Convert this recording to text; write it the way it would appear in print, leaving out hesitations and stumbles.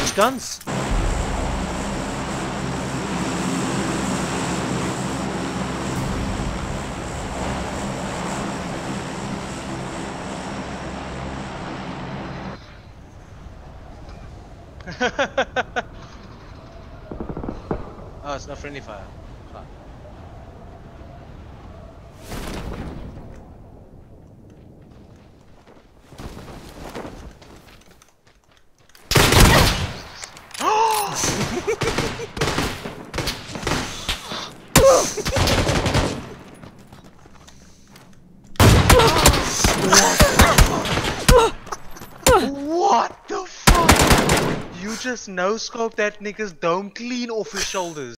Switch guns. Oh, it's not friendly fire. Fuck. What the fuck? You just no-scope that nigga's dome clean off his shoulders.